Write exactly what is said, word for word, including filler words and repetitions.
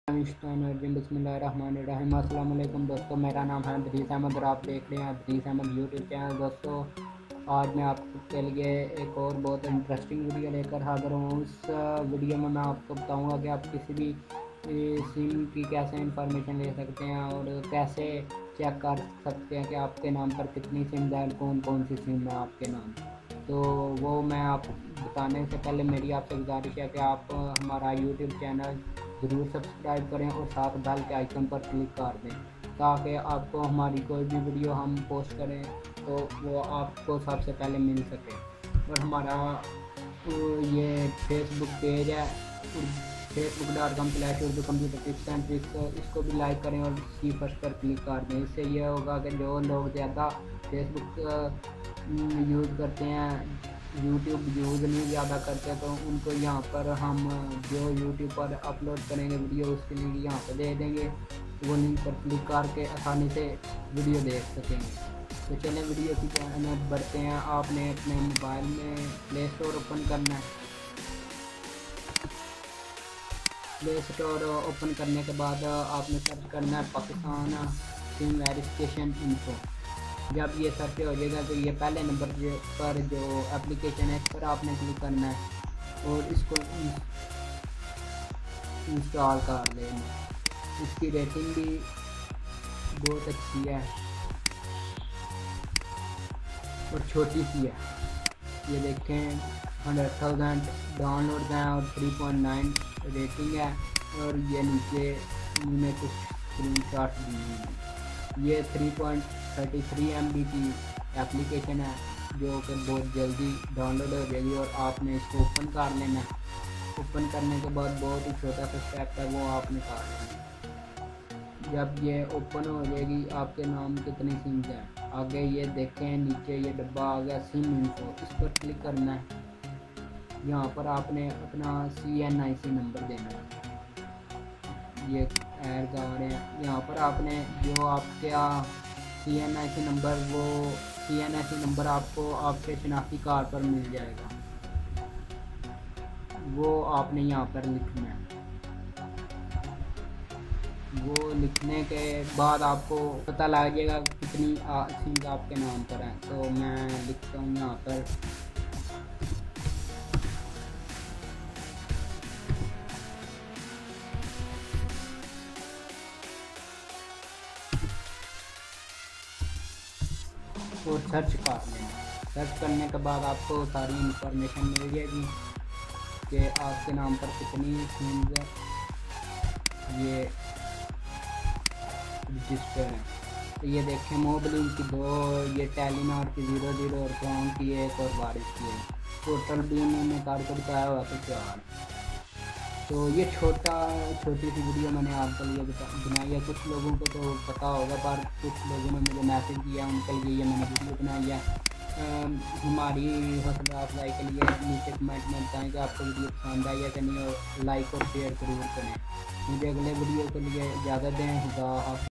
बिस्मिल्लाहिर्रहमानिर्रहीम। अस्सलाम वालेकुम दोस्तों, मेरा नाम है अदरीस अहमद और आप देख रहे हैं अदरीस अहमद यूट्यूब चैनल। दोस्तों, आज मैं आपके लिए एक और बहुत इंटरेस्टिंग वीडियो लेकर हाजिर हूँ। उस वीडियो में मैं आपको बताऊंगा कि आप किसी भी सिम की कैसे इंफॉर्मेशन ले सकते हैं और कैसे चेक कर सकते हैं कि आपके नाम पर कितनी सिम है, कौन कौन सी सिम है आपके नाम। तो वो मैं आप बताने से पहले मेरी आपसे गुजारिश है कि आप हमारा यूट्यूब चैनल ज़रूर सब्सक्राइब करें और साथ बेल के आइकन पर क्लिक कर दें ताकि आपको हमारी कोई भी वीडियो हम पोस्ट करें तो वो आपको सबसे पहले मिल सके। और हमारा ये फेसबुक पेज है Facebook dot com slash Urdu computer tips and tricks, इसको भी लाइक करें और सी फर्स्ट पर क्लिक कर दें। इससे ये होगा कि जो लोग ज़्यादा फेसबुक यूज़ करते हैं, यूट्यूब यूज़ नहीं ज़्यादा करते, तो उनको यहाँ पर हम जो यूट्यूब पर अपलोड करेंगे वीडियो उसके लिए यहाँ पर दे देंगे, वो लिंक पर क्लिक करके आसानी से वीडियो देख सकेंगे। तो चलें वीडियो की तरफ बढ़ते हैं। आपने अपने मोबाइल में प्ले स्टोर ओपन करना है। प्ले स्टोर ओपन करने के बाद आपने सर्च करना है पाकिस्तान सिम वेरिफिकेशन इन्फो। जब ये सर्च हो जाएगा तो ये पहले नंबर पर जो एप्लीकेशन है इस पर आपने क्लिक करना है और इसको इंस्टॉल कर लेना। इसकी रेटिंग भी बहुत अच्छी है और छोटी सी है। ये देखें हंड्रेड थाउजेंड डाउनलोड हैं और थ्री पॉइंट नाइन रेटिंग है। और ये नीचे में कुछ स्क्रीन शॉट दी हुई है। ये three point thirty three M B की एप्लीकेशन है जो कि बहुत जल्दी डाउनलोड हो जाएगी और आपने इसको ओपन कर लेना है। ओपन करने के बाद बहुत ही छोटा सा स्टेप है वो आपने कर लेना। जब ये ओपन हो जाएगी आपके नाम कितनी सिम है आगे ये देखें नीचे ये डब्बा आ गया सिम इन्फो, इस पर क्लिक करना है। यहाँ पर आपने अपना सी एन आई सी नंबर देना है। ये ऐड आ रहे हैं यहाँ पर आपने जो आपके सी एन आई सी नंबर वो सी एन आई सी नंबर आपको आपके शनाख्ती कार्ड पर मिल जाएगा, वो आपने यहाँ पर लिखना है। वो लिखने के बाद आपको पता लग जाएगा कितनी सिम आपके नाम पर है। तो मैं लिखता हूँ यहाँ पर और सर्च कर लेना। सर्च करने के बाद आपको सारी इंफॉर्मेशन मिल जाएगी कि आपके नाम पर कितनी सिम्स है ये रजिस्टर है। तो ये देखें मोबाइल की दो, ये टेलीनॉर की ज़ीरो ज़ीरो और कौन की एक और बारिश की है। टोटल बिल में कारकर का आया हुआ तो चार। तो ये छोटा छोटी सी वीडियो मैंने आपके लिए बनाई है। कुछ लोगों को तो पता होगा पर कुछ लोगों ने मुझे मैसेज किया, उनके लिए ये मैंने वीडियो बनाई है। हमारी हौसला अफजाई के लिए नीचे कमेंट में बताएं कि आपको वीडियो पसंद आई है कि नहीं, और लाइक और शेयर जरूर करें। मुझे अगले वीडियो के लिए इजाज़त दें। खुदा हाफ़िज़।